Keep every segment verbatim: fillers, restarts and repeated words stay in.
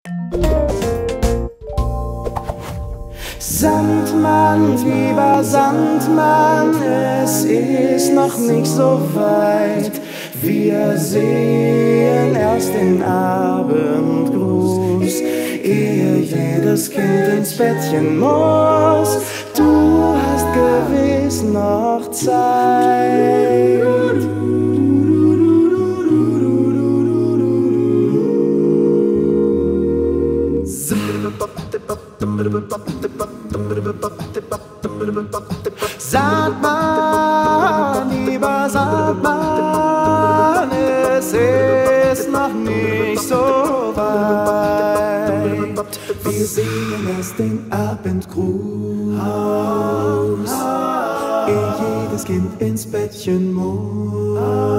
Sandmann, lieber Sandmann, es ist noch nicht so weit. Wir sehen erst den Abendgruß, ehe jedes Kind ins Bettchen muss. Du hast gewiss noch Zeit. Sandmann, lieber Sandmann, es ist noch nicht so weit. Wir sehen erst den Abendgruß, ehe jedes Kind ins Bettchen muss.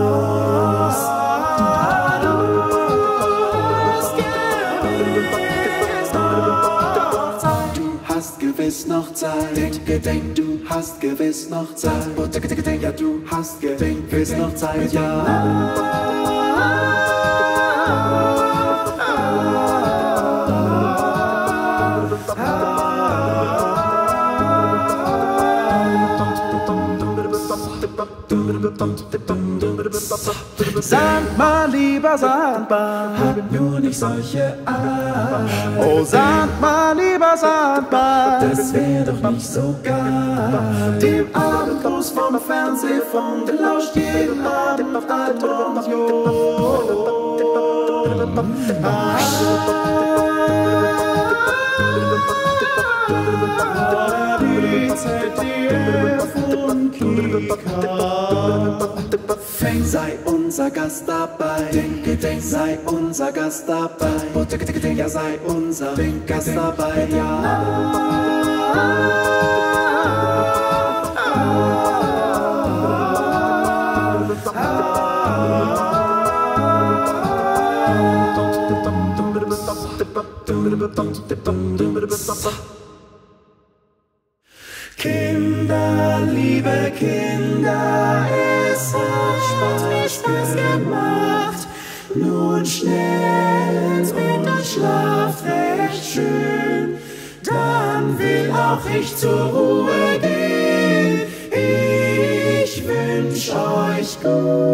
Gewiss noch Zeit, denke, denk, du hast gewiss noch Zeit. Oh, denke, denke, denk, ja, du hast gewiss noch Zeit, ja. Sandmann, lieber Sandmann, hab nur nicht solche Art. Oh Sandmann, lieber Sandmann, das wär doch nicht so geil. Dem Abendgruß vom Fernsehfunk, der lauscht jeden Abend auf Alt und Jung. Die Z D F und Kika. Feng sei unser Gast dabei, denke, denk, sei unser Gast dabei. Oh, denke, denke, denk, ja, sei unser Gast dabei, ja. Kinder, liebe Kinder, es hat Spaß, mir Spaß gemacht. Nun schnell ins Bett und schlaft recht schön, dann will auch ich zur Ruhe gehen. Ich wünsch euch gut.